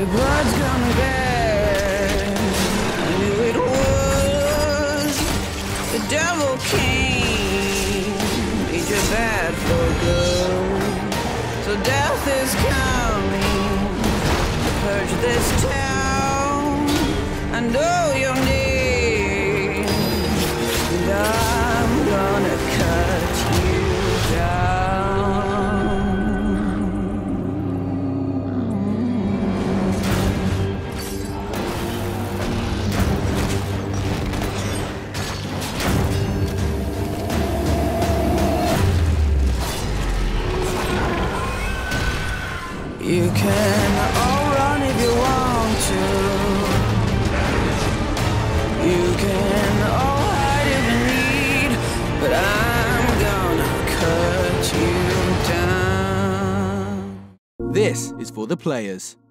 blood's gonna get. I knew it was. The devil came, made you bad for good. So death is coming to purge this town. I know your name, and I'm gonna cut you down. You can all run if you want to. You can all hide if you need, but I'm gonna cut you down. This is for the players.